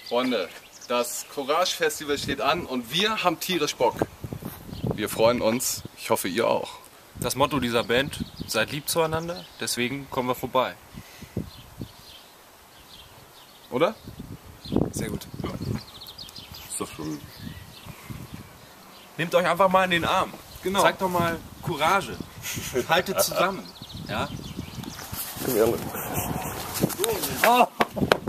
Freunde, das Courage Festival steht an und wir haben tierisch Bock. Wir freuen uns, ich hoffe ihr auch. Das Motto dieser Band, seid lieb zueinander, deswegen kommen wir vorbei. Oder? Sehr gut. Ist doch schon. Nehmt euch einfach mal in den Arm. Genau. Zeigt doch mal Courage. Haltet zusammen. Ja? Oh.